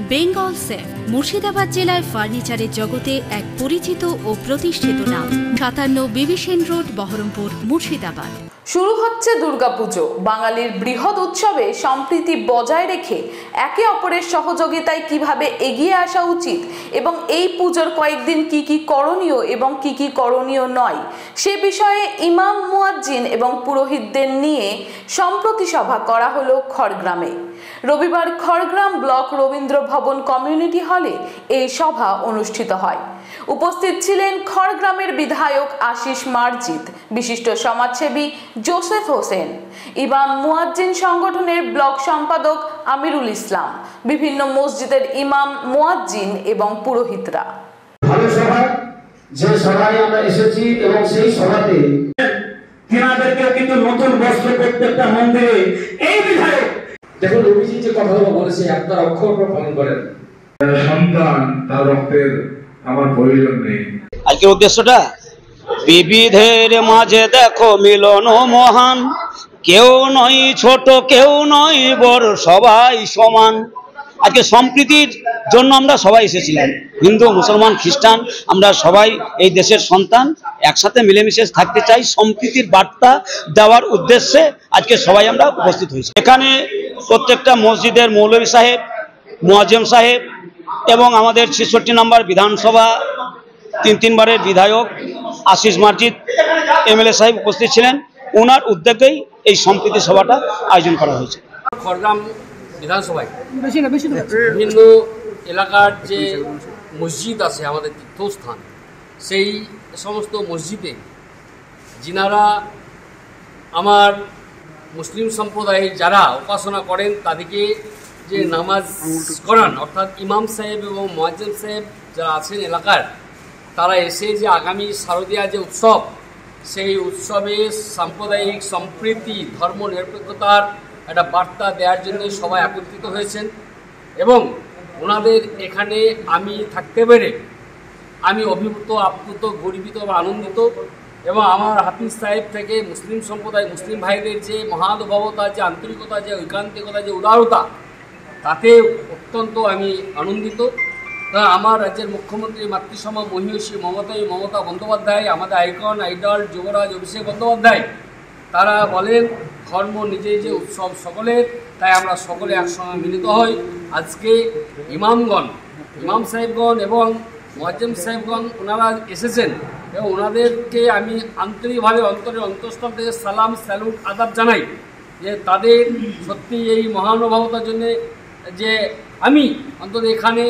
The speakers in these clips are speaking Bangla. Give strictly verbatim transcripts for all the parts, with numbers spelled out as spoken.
বেঙ্গল সেফ মুর্শিদাবাদ জেলায় ফার্নিচারের জগতে এক পরিচিত ও প্রতিষ্ঠিত নাম। সাতান্ন বিবি সেন রোড, বহরমপুর, মুর্শিদাবাদ। শুরু হচ্ছে দুর্গাপুজো। বাঙালির বৃহৎ উৎসবে সম্প্রীতি বজায় রেখে একে অপরের সহযোগিতায় কিভাবে এগিয়ে আসা উচিত এবং এই পুজোর কয়েকদিন কি কি করণীয় এবং কি কি করণীয় নয় সে বিষয়ে ইমাম, মুয়াজ্জিন এবং পুরোহিতদের নিয়ে সম্প্রতি সভা করা হলো খড়গ্রামে। রবিবার খড়গ্রাম ব্লক রবীন্দ্র ভবন কমিউনিটি হলে এই সভা অনুষ্ঠিত হয়। উপস্থিত ছিলেন খড়গ্রামের বিধায়ক আশিস মার্জিত, বিশিষ্ট সমাজসেবী জোসেফ হোসেন, ইমাম মুয়াজ্জিন সংগঠনের ব্লক সম্পাদক আমিরুল ইসলাম, বিভিন্ন মসজিদের ইমাম, মুয়াজ্জিন এবং পুরোহিতরা। ভালো সভা, যে সভায় আমরা এসেছি এবং সেই সভাতে তিনাদেরকে কিন্তু নতুন বস্ত্র প্রত্যেকটা মন্দিরে এই বিধায়ক দেখুন রবিজি যে কথাগুলো বলেছে আপনার অক্ষর পালন করেন। সন্তান তার রক্তের আমার প্রয়োজন নেই। আজকের উদ্দেশ্যটা বিবিধের মাঝে দেখো মিলন মহান, কেউ নয় ছোট কেউ নয় বড়, সবাই সমান। আজকে সম্প্রীতির জন্য আমরা সবাই এসেছিলাম, হিন্দু, মুসলমান, খ্রিস্টান, আমরা সবাই এই দেশের সন্তান, একসাথে মিলেমিশে থাকতে চাই। সম্প্রীতির বার্তা দেওয়ার উদ্দেশ্যে আজকে সবাই আমরা উপস্থিত হয়েছি। এখানে প্রত্যেকটা মসজিদের মৌলভী সাহেব, মুয়াজ্জিম সাহেব এবং আমাদের ছেষট্টি নম্বর বিধানসভা তিন তিনবারের বিধায়ক আশিস মার্জিত এমএলএ সাহেব উপস্থিত ছিলেন। ওনার উদ্যোগেই এই সম্প্রীতি সভাটা আয়োজন করা হয়েছে। খড়গ্রাম বিধানসভায় বিভিন্ন এলাকার যে মসজিদ আছে, আমাদের তীর্থস্থান, সেই সমস্ত মসজিদে যিনারা আমার মুসলিম সম্প্রদায়ের যারা উপাসনা করেন তাদেরকে যে নামাজ করান, অর্থাৎ ইমাম সাহেব এবং মুয়াজ্জিন সাহেব যারা আছেন এলাকার, তারা এসে যে আগামী শারদীয়া যে উৎসব, সেই উৎসবে সাম্প্রদায়িক সম্প্রীতি, ধর্ম নিরপেক্ষতার একটা বার্তা দেওয়ার জন্য সবাই একত্রিত হয়েছেন। এবং ওনাদের এখানে আমি থাকতে পেরে আমি অভিভূত, আপ্লুত, গর্বিত এবং আনন্দিত। এবং আমার হাফিজ সাহেব থেকে মুসলিম সম্প্রদায়, মুসলিম ভাইদের যে মহানুভবতা, যে আন্তরিকতা, যে ঐকান্তিকতা, যে উদারতা, তাতে অত্যন্ত আমি আনন্দিত। কারণ আমার রাজ্যের মুখ্যমন্ত্রী মাতৃসমা মহিষী মমতা মমতা বন্দ্যোপাধ্যায়, আমাদের আইকন, আইডল, যুবরাজ অভিষেক বন্দ্যোপাধ্যায়, তারা বলেন ধর্ম নিজেই যে উৎসব সকলের, তাই আমরা সকলে একসঙ্গে মিলিত হই। আজকে ইমামগণ, ইমাম সাহেবগণ এবং মুয়াজ্জিম সাহেবগণ ওনারা এসেছেন এবং ওনাদেরকে আমি আন্তরিকভাবে অন্তরের অন্তঃস্থল থেকে সালাম, স্যালুট, আদাব জানাই যে তাদের সত্যি এই মহানুভবতার জন্যে যে আমি অন্তত এখানে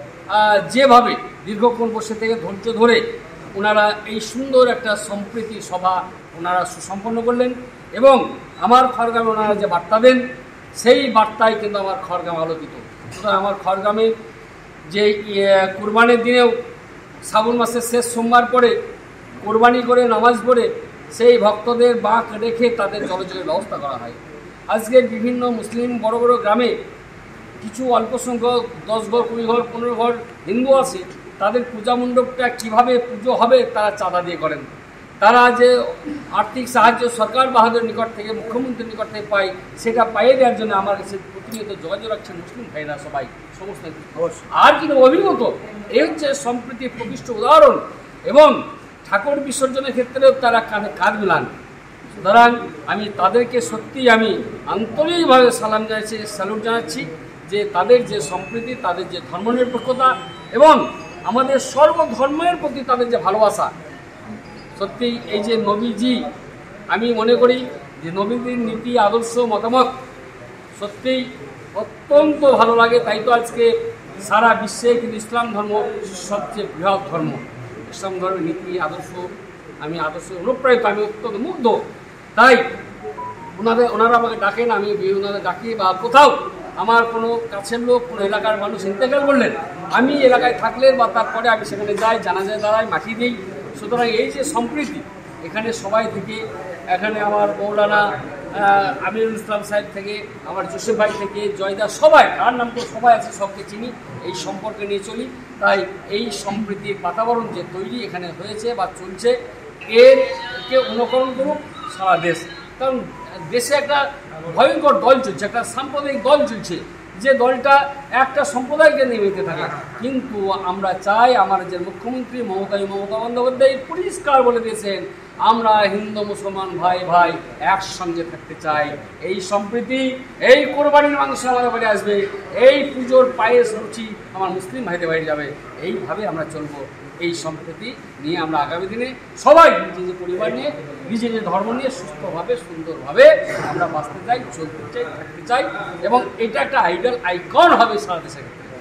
যেভাবে দীর্ঘক্ষণ বসে থেকে ধৈর্য ধরে ওনারা এই সুন্দর একটা সম্প্রীতি সভা ওনারা সুসম্পন্ন করলেন এবং আমার খড়গ্রামে ওনারা যে বার্তা দেন, সেই বার্তায় কিন্তু আমার খড়গ্রাম আলোকিত। সুতরাং আমার গ্রামে যে কুরবানির দিনেও শ্রাবণ মাসের শেষ সোমবার পরে কোরবানি করে নামাজ পড়ে সেই ভক্তদের বাঁক রেখে তাদের জলযোগের ব্যবস্থা করা হয়। আজকের বিভিন্ন মুসলিম বড় বড় গ্রামে কিছু অল্প সংখ্যক দশ ঘর, কুড়ি ঘর, পনেরো ঘর হিন্দু আছে, তাদের পূজা মণ্ডপটা কীভাবে পুজো হবে তারা চাঁদা দিয়ে করেন। তারা যে আর্থিক সাহায্য সরকার বাহাদুর নিকট থেকে, মুখ্যমন্ত্রীর নিকট থেকে পায়, সেটা পাইয়ে দেওয়ার জন্য আমার কাছে প্রতিনিয়ত যোগাযোগ রাখছেন মুসলিম ভাইরা সবাই, সমস্ত। আর কিন্তু অভিমত এই হচ্ছে সম্প্রীতির প্রকৃষ্ট উদাহরণ। এবং ঠাকুর বিসর্জনের ক্ষেত্রেও তারা কাঁধে কাঁধ মিলান। সুতরাং আমি তাদেরকে সত্যি আমি আন্তরিকভাবে সালাম জানাচ্ছি, স্যালুট জানাচ্ছি যে তাদের যে সম্প্রীতি, তাদের যে ধর্মনিরপেক্ষতা এবং আমাদের সর্বধর্মের প্রতি তাদের যে ভালোবাসা, সত্যি এই যে নবীজি, আমি মনে করি যে নবীজির নীতি, আদর্শ, মতামত সত্যিই অত্যন্ত ভালো লাগে। তাই তো আজকে সারা বিশ্বে কিন্তু ইসলাম ধর্ম সবচেয়ে বৃহৎ ধর্ম। ইসলাম ধর্মের নীতি, আদর্শ, আমি আদর্শ অনুপ্রাণিত, আমি অত্যন্ত মুগ্ধ। তাই ওনাদের ওনারা আমাকে ডাকেন, আমি ওনাদের ডাকি, বা কোথাও আমার কোনো কাছের লোক, কোনো এলাকার মানুষ ইন্তেকাল করলেন, আমি এলাকায় থাকলে বা তারপরে আমি সেখানে যাই, জানাজায় দাঁড়াই, মাটি দিই। সুতরাং এই যে সম্প্রীতি এখানে সবাই থেকে, এখানে আমার মৌলানা আমিরুল ইসলাম সাহেব থেকে, আমার জোসেফ ভাই থেকে, জয়দা, সবাই, কার নাম তো সবাই আছে, সবকে চিনি, এই সম্পর্কে নিয়ে চলি। তাই এই সম্প্রীতির বাতাবরণ যে তৈরি এখানে হয়েছে বা চলছে, এরকে অনুকরণ করুক সারা দেশ। কারণ দেশে একটা ভয়ঙ্কর দল চলছে, একটা সাম্প্রদায়িক দল চলছে, যে দলটা একটা সম্প্রদায়কে নিবেদিত থাকে। কিন্তু আমরা চাই, আমার যে মুখ্যমন্ত্রী মমতা মমতা বন্দ্যোপাধ্যায় পরিষ্কার বলে দিয়েছেন, আমরা হিন্দু মুসলমান ভাই ভাই একসঙ্গে থাকতে চাই। এই সম্প্রীতি, এই কোরবানির মাংস আমাদের বাড়ি আসবে, এই পুজোর পায়েস রুচি আমার মুসলিম ভাইদের বাড়ি যাবে, এইভাবে আমরা চলবো। এই সম্প্রীতি নিয়ে আমরা আগামী দিনে সবাই নিজের নিজের পরিবার নিয়ে, নিজের নিজের ধর্ম নিয়ে সুস্থভাবে সুন্দরভাবে আমরা বাঁচতে চাই, চলতে চাই, থাকতে চাই, এবং এটা একটা আইডল আইকন হবে সারা দেশে।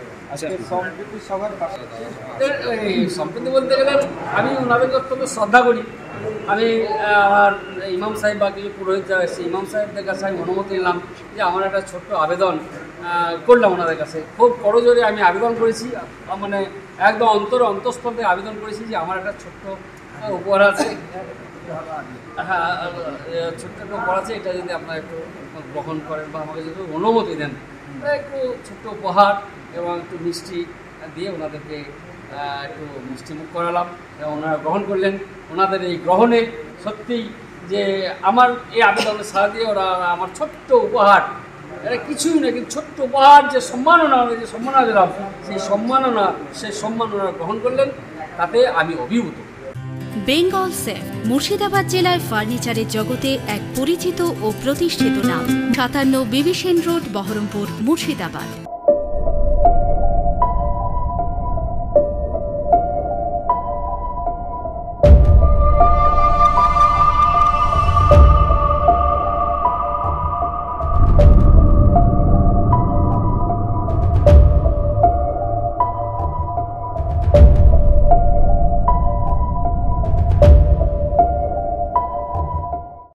সম্প্রীতি বলতে গেলে আমি ওনাদের অত্যন্ত শ্রদ্ধা করি। আমি আমার ইমাম সাহেব বা কিছু পুরোহিত যারা এসেছে, ইমাম সাহেবদের কাছে আমি অনুমতি নিলাম যে আমার একটা ছোট্ট আবেদন করলাম ওনাদের কাছে। খুব করজোরে আমি আবেদন করেছি, মানে একদম অন্তর অন্তঃস্থলে আবেদন করেছি যে আমার একটা ছোট্ট উপহার আছে, হ্যাঁ ছোট্ট একটা উপহার আছে, এটা যদি আপনারা একটু গ্রহণ করেন বা আমাকে যদি অনুমতি দেন, একটু ছোট্ট উপহার এবং একটু মিষ্টি দিয়ে ওনাদেরকে একটু মিষ্টিমুখ করালাম এবং ওনারা গ্রহণ করলেন। ওনাদের এই গ্রহণে সত্যিই যে আমার এই আবেদনের সাড়া দিয়ে ওরা আমার ছোট্ট উপহার, এটা কিছুই না কিন্তু ছোট্ট উপহার, যে সম্মাননা যে সম্মাননা দিলাম, সেই সম্মাননা সেই সম্মাননা গ্রহণ করলেন, তাতে আমি অভিভূত। বেঙ্গল সেফ মুর্শিদাবাদ জেলায় ফার্নিচারের জগতে এক পরিচিত ও প্রতিষ্ঠিত নাম। সাতান্ন বিভীষণ রোড, বহরমপুর, মুর্শিদাবাদ।